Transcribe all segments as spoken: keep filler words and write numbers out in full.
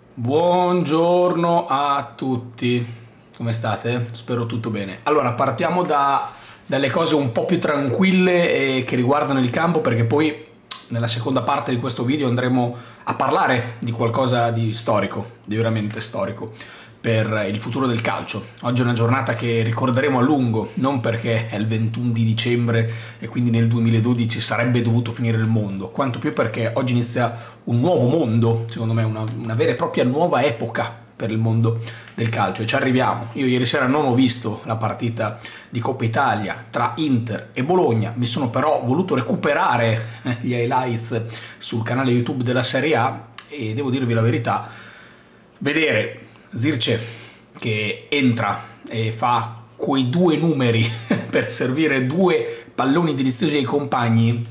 Buongiorno a tutti, come state? Spero tutto bene. Allora, partiamo da, dalle cose un po' più tranquille e che riguardano il campo, perché poi nella seconda parte di questo video andremo a parlare di qualcosa di storico, di veramente storico, per il futuro del calcio. Oggi è una giornata che ricorderemo a lungo, non perché è il ventuno di dicembre e quindi nel duemiladodici sarebbe dovuto finire il mondo, quanto più perché oggi inizia un nuovo mondo, secondo me una, una vera e propria nuova epoca per il mondo del calcio, e ci arriviamo. Io ieri sera non ho visto la partita di Coppa Italia tra Inter e Bologna, mi sono però voluto recuperare gli highlights sul canale YouTube della Serie A e devo dirvi la verità, vedere Zirkzee che entra e fa quei due numeri per servire due palloni deliziosi ai compagni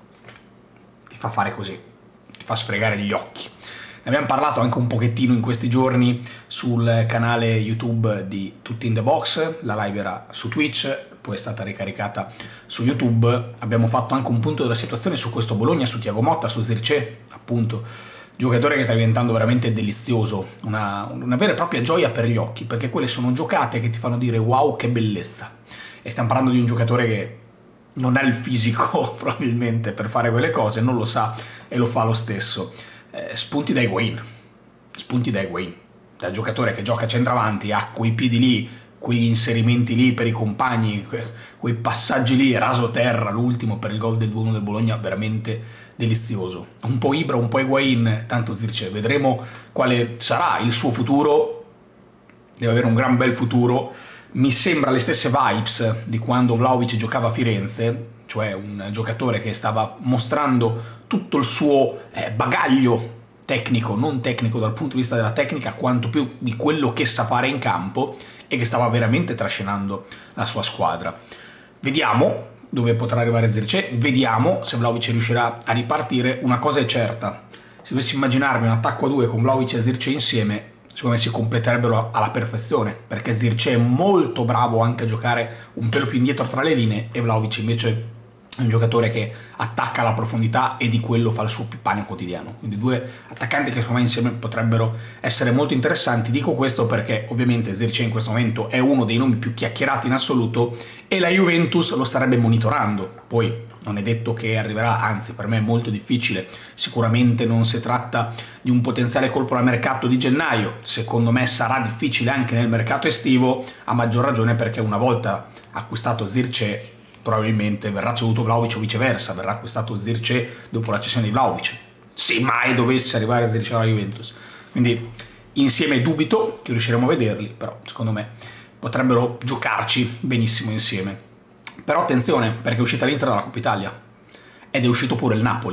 ti fa fare così, ti fa sfregare gli occhi. Ne abbiamo parlato anche un pochettino in questi giorni sul canale YouTube di Tutti in the Box, la live era su Twitch, poi è stata ricaricata su YouTube. Abbiamo fatto anche un punto della situazione su questo Bologna, su Thiago Motta, su Zirkzee, appunto, giocatore che sta diventando veramente delizioso, una, una vera e propria gioia per gli occhi, perché quelle sono giocate che ti fanno dire wow che bellezza. E stiamo parlando di un giocatore che non ha il fisico probabilmente per fare quelle cose, non lo sa e lo fa lo stesso. Eh, spunti da Higuain, spunti da Higuain, da giocatore che gioca centravanti, ha quei piedi lì, quegli inserimenti lì per i compagni, quei passaggi lì, raso terra, l'ultimo per il gol del due uno del Bologna, veramente delizioso. Un po' Ibra, un po' Higuain, tanto Zirkzee. Vedremo quale sarà il suo futuro, deve avere un gran bel futuro. Mi sembra le stesse vibes di quando Vlahovic giocava a Firenze, cioè un giocatore che stava mostrando tutto il suo eh, bagaglio tecnico, non tecnico dal punto di vista della tecnica, quanto più di quello che sa fare in campo, e che stava veramente trascinando la sua squadra. Vediamo dove potrà arrivare Zirkzee, vediamo se Vlahovic riuscirà a ripartire. Una cosa è certa, se dovessi immaginarmi un attacco a due con Vlahovic e Zirkzee insieme, secondo me si completerebbero alla perfezione, perché Zirkzee è molto bravo anche a giocare un pelo più indietro tra le linee e Vlahovic invece è un giocatore che attacca alla profondità e di quello fa il suo pane quotidiano. Quindi due attaccanti che secondo me insieme potrebbero essere molto interessanti. Dico questo perché ovviamente Zirkzee in questo momento è uno dei nomi più chiacchierati in assoluto e la Juventus lo starebbe monitorando. Poi non è detto che arriverà, anzi per me è molto difficile, sicuramente non si tratta di un potenziale colpo al mercato di gennaio, secondo me sarà difficile anche nel mercato estivo, a maggior ragione perché una volta acquistato Zirkzee probabilmente verrà ceduto Vlahovic o viceversa, verrà acquistato Zirkzee dopo la cessione di Vlahovic, se mai dovesse arrivare Zirkzee alla Juventus. Quindi insieme dubito che riusciremo a vederli, però secondo me potrebbero giocarci benissimo insieme. Però attenzione, perché è uscita l'Inter dalla Coppa Italia ed è uscito pure il Napoli.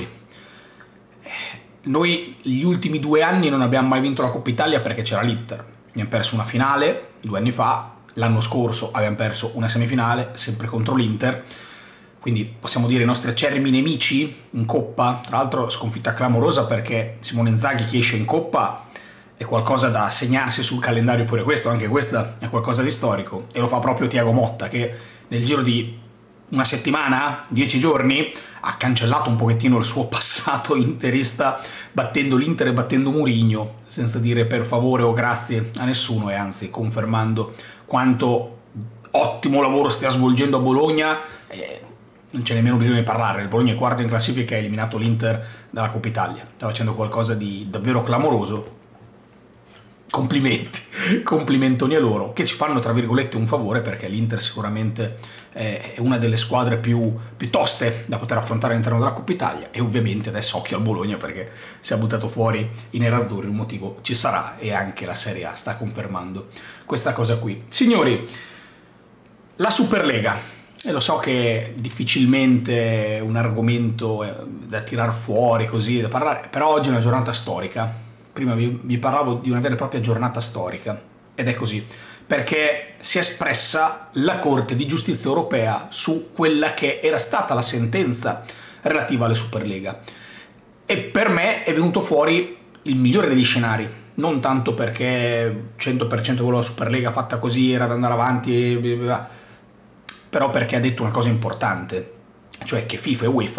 Noi gli ultimi due anni non abbiamo mai vinto la Coppa Italia perché c'era l'Inter. Abbiamo perso una finale due anni fa, l'anno scorso abbiamo perso una semifinale, sempre contro l'Inter, quindi possiamo dire i nostri acerrimi nemici in Coppa. Tra l'altro sconfitta clamorosa perché Simone Inzaghi che esce in Coppa è qualcosa da segnarsi sul calendario pure questo, anche questa è qualcosa di storico, e lo fa proprio Thiago Motta che nel giro di una settimana, dieci giorni, ha cancellato un pochettino il suo passato interista battendo l'Inter e battendo Mourinho, senza dire per favore o grazie a nessuno, e anzi confermando quanto ottimo lavoro stia svolgendo a Bologna. Eh, non c'è nemmeno bisogno di parlare, il Bologna è quarto in classifica e ha eliminato l'Inter dalla Coppa Italia, sta facendo qualcosa di davvero clamoroso. Complimenti, complimentoni a loro, che ci fanno tra virgolette un favore, perché l'Inter sicuramente è una delle squadre più, più toste da poter affrontare all'interno della Coppa Italia, e ovviamente adesso occhio al Bologna perché si è buttato fuori i nerazzurri, un motivo ci sarà, e anche la Serie A sta confermando questa cosa qui. Signori, la Superlega, e lo so che è difficilmente un argomento da tirar fuori così, da parlare, però oggi è una giornata storica. Prima vi, vi parlavo di una vera e propria giornata storica, ed è così, perché si è espressa la Corte di Giustizia Europea su quella che era stata la sentenza relativa alle Superlega. E per me è venuto fuori il migliore degli scenari, non tanto perché cento per cento quello della Superlega fatta così era da andare avanti, e... però perché ha detto una cosa importante, cioè che FIFA e UEFA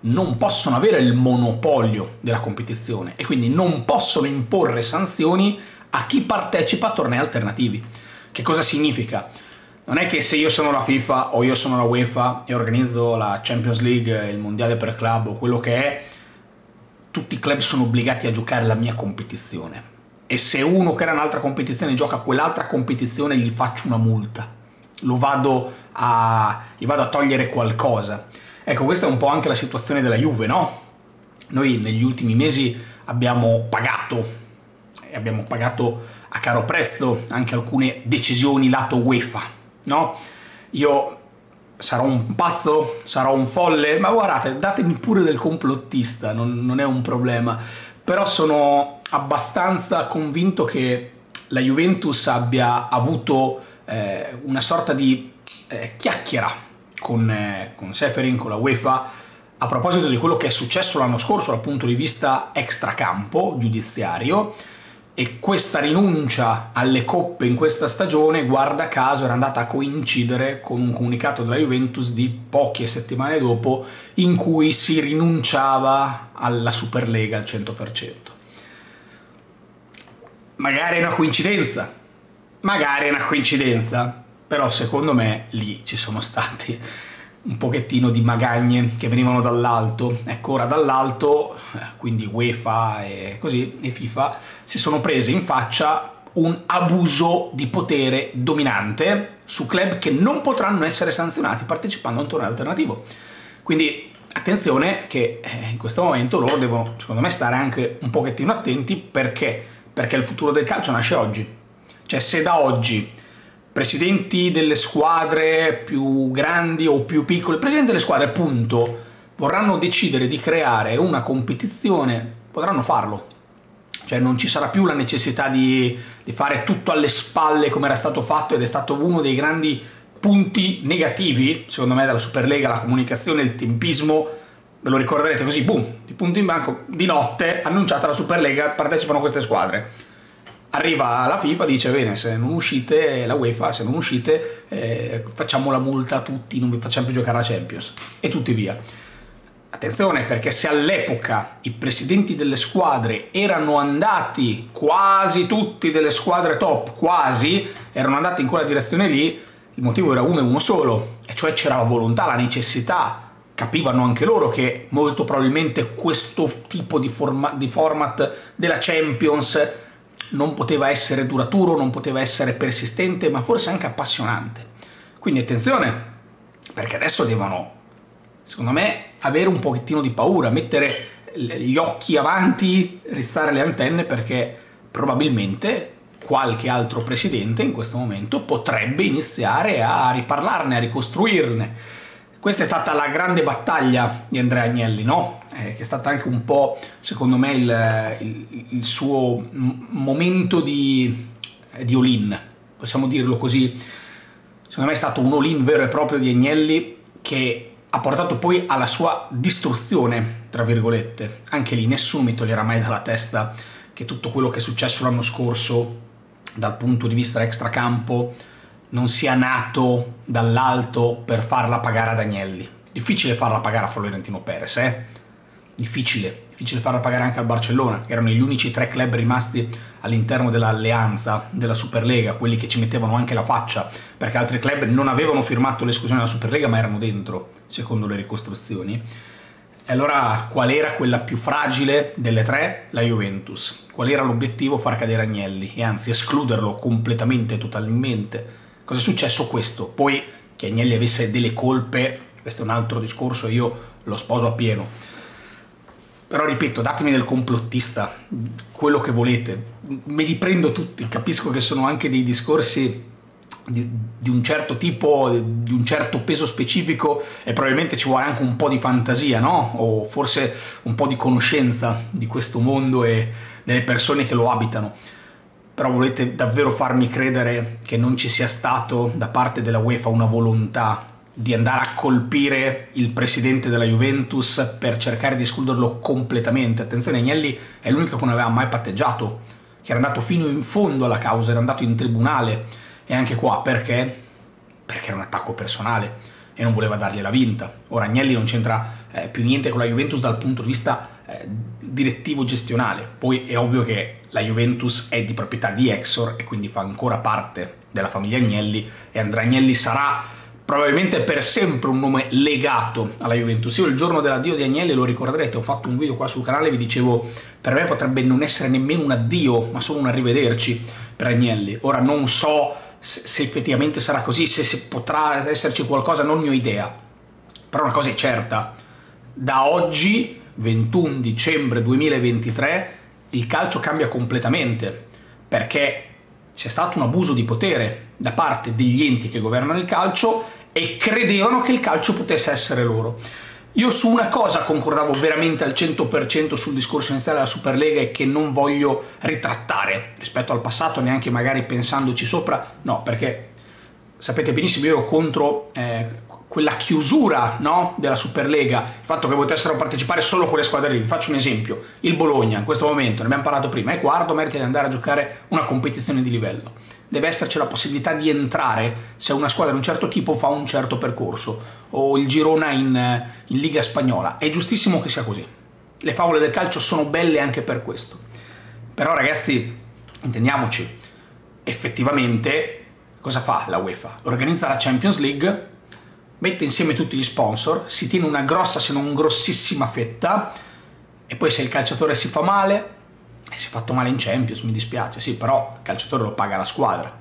non possono avere il monopolio della competizione e quindi non possono imporre sanzioni a chi partecipa a tornei alternativi. Che cosa significa? Non è che se io sono la FIFA o io sono la UEFA e organizzo la Champions League, il mondiale per club o quello che è, tutti i club sono obbligati a giocare la mia competizione. E se uno che era in un'altra competizione gioca quell'altra competizione gli faccio una multa, lo vado a, gli vado a togliere qualcosa. Ecco, questa è un po' anche la situazione della Juve, no? Noi negli ultimi mesi abbiamo pagato, e abbiamo pagato a caro prezzo anche alcune decisioni lato UEFA, no? Io sarò un pazzo, sarò un folle, ma guardate, datemi pure del complottista, non, non è un problema, però sono abbastanza convinto che la Juventus abbia avuto eh, una sorta di eh, chiacchiera con, eh, con Ceferin, con la UEFA, a proposito di quello che è successo l'anno scorso dal punto di vista extracampo, giudiziario, e questa rinuncia alle coppe in questa stagione, guarda caso, era andata a coincidere con un comunicato della Juventus di poche settimane dopo in cui si rinunciava alla Superlega al cento per cento. Magari è una coincidenza, magari è una coincidenza, però secondo me lì ci sono stati un pochettino di magagne che venivano dall'alto. Ecco, ora dall'alto, quindi UEFA e così, e FIFA, si sono prese in faccia un abuso di potere dominante su club che non potranno essere sanzionati partecipando a un torneo alternativo. Quindi attenzione che in questo momento loro devono, secondo me, stare anche un pochettino attenti. Perché? Perché il futuro del calcio nasce oggi. Cioè, se da oggi presidenti delle squadre più grandi o più piccole, presidenti delle squadre appunto, vorranno decidere di creare una competizione, potranno farlo. Cioè non ci sarà più la necessità di, di fare tutto alle spalle come era stato fatto, ed è stato uno dei grandi punti negativi, secondo me, della Superlega, la comunicazione, il tempismo. Ve lo ricorderete così, boom, di punto in bianco, di notte, annunciata la Superlega, partecipano queste squadre. Arriva la FIFA, dice bene, se non uscite, la UEFA, se non uscite eh, facciamo la multa a tutti, non vi facciamo più giocare la Champions, e tutti via. Attenzione, perché se all'epoca i presidenti delle squadre erano andati, quasi tutti delle squadre top, quasi, erano andati in quella direzione lì, il motivo era uno e uno solo, e cioè c'era la volontà, la necessità. Capivano anche loro che molto probabilmente questo tipo di, forma di format della Champions non poteva essere duraturo, non poteva essere persistente, ma forse anche appassionante. Quindi attenzione, perché adesso devono, secondo me, avere un pochettino di paura, mettere gli occhi avanti, rizzare le antenne, perché probabilmente qualche altro presidente in questo momento potrebbe iniziare a riparlarne, a ricostruirne. Questa è stata la grande battaglia di Andrea Agnelli, no? Eh, che è stata anche un po', secondo me, il, il, il suo momento di, di all-in, possiamo dirlo così. Secondo me è stato un all-in vero e proprio di Agnelli, che ha portato poi alla sua distruzione, tra virgolette. Anche lì nessuno mi toglierà mai dalla testa che tutto quello che è successo l'anno scorso dal punto di vista extracampo non sia nato dall'alto per farla pagare ad Agnelli. Difficile farla pagare a Florentino Perez, eh? Difficile. Difficile farla pagare anche al Barcellona, che erano gli unici tre club rimasti all'interno dell'alleanza della Superlega, quelli che ci mettevano anche la faccia, perché altri club non avevano firmato l'esclusione della Superlega ma erano dentro, secondo le ricostruzioni. E allora qual era quella più fragile delle tre? La Juventus. Qual era l'obiettivo? Far cadere Agnelli, e anzi escluderlo completamente, totalmente. Cosa è successo? Questo. Poi che Agnelli avesse delle colpe, questo è un altro discorso, io lo sposo appieno. Però ripeto, datemi del complottista, quello che volete, me li prendo tutti, capisco che sono anche dei discorsi di, di un certo tipo, di un certo peso specifico, e probabilmente ci vuole anche un po' di fantasia, no? O forse un po' di conoscenza di questo mondo e delle persone che lo abitano. Però volete davvero farmi credere che non ci sia stato da parte della UEFA una volontà di andare a colpire il presidente della Juventus per cercare di escluderlo completamente? Attenzione, Agnelli è l'unico che non aveva mai patteggiato, che era andato fino in fondo alla causa, era andato in tribunale, e anche qua perché? Perché era un attacco personale e non voleva dargliela vinta. Ora Agnelli non c'entra eh, più niente con la Juventus dal punto di vista eh, direttivo gestionale. Poi è ovvio che la Juventus è di proprietà di Exor e quindi fa ancora parte della famiglia Agnelli, e Andrea Agnelli sarà probabilmente per sempre un nome legato alla Juventus. Io il giorno dell'addio di Agnelli, lo ricorderete, ho fatto un video qua sul canale, vi dicevo, per me potrebbe non essere nemmeno un addio, ma solo un arrivederci per Agnelli. Ora non so se, se effettivamente sarà così, se, se potrà esserci qualcosa, non ne ho idea. Però una cosa è certa, da oggi, ventuno dicembre duemilaventitré, il calcio cambia completamente, perché c'è stato un abuso di potere da parte degli enti che governano il calcio e credevano che il calcio potesse essere loro. Io su una cosa concordavo veramente al cento per cento sul discorso iniziale della Superlega e che non voglio ritrattare rispetto al passato, neanche magari pensandoci sopra, no, perché sapete benissimo io ero contro eh, quella chiusura, no, della Superlega, il fatto che potessero partecipare solo quelle squadre lì. Vi faccio un esempio: il Bologna in questo momento, ne abbiamo parlato prima, è quarto, merita di andare a giocare una competizione di livello, deve esserci la possibilità di entrare se una squadra di un certo tipo fa un certo percorso, o il Girona in, in Liga Spagnola. È giustissimo che sia così, le favole del calcio sono belle anche per questo. Però ragazzi, intendiamoci, effettivamente cosa fa la UEFA? Organizza la Champions League, mette insieme tutti gli sponsor, si tiene una grossa se non grossissima fetta, e poi se il calciatore si fa male, e si è fatto male in Champions, mi dispiace, sì, però il calciatore lo paga la squadra.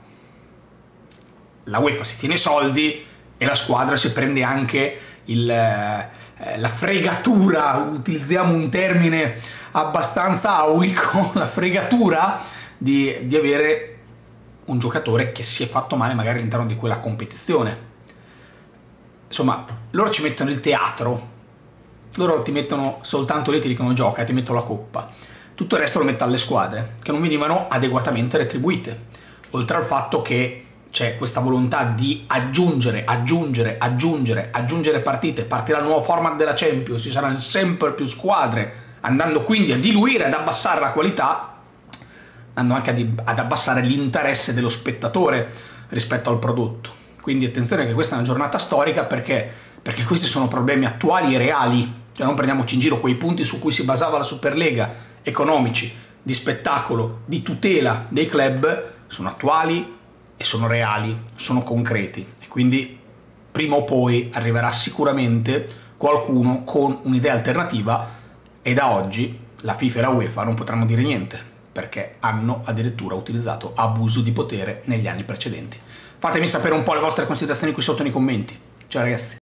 La UEFA si tiene i soldi e la squadra si prende anche il, eh, la fregatura, utilizziamo un termine abbastanza aulico, la fregatura di, di avere un giocatore che si è fatto male magari all'interno di quella competizione. Insomma, loro ci mettono il teatro, loro ti mettono soltanto lì, ti dicono gioca, ti metto la coppa. Tutto il resto lo metto alle squadre, che non venivano adeguatamente retribuite. Oltre al fatto che c'è questa volontà di aggiungere, aggiungere, aggiungere, aggiungere partite, partirà il nuovo format della Champions, ci saranno sempre più squadre, andando quindi a diluire, ad abbassare la qualità, andando anche ad abbassare l'interesse dello spettatore rispetto al prodotto. Quindi attenzione che questa è una giornata storica, perché, perché questi sono problemi attuali e reali, cioè non prendiamoci in giro. Quei punti su cui si basava la Superlega, economici, di spettacolo, di tutela dei club, sono attuali e sono reali, sono concreti, e quindi prima o poi arriverà sicuramente qualcuno con un'idea alternativa, e da oggi la FIFA e la UEFA non potranno dire niente, perché hanno addirittura utilizzato abuso di potere negli anni precedenti. Fatemi sapere un po' le vostre considerazioni qui sotto nei commenti. Ciao ragazzi!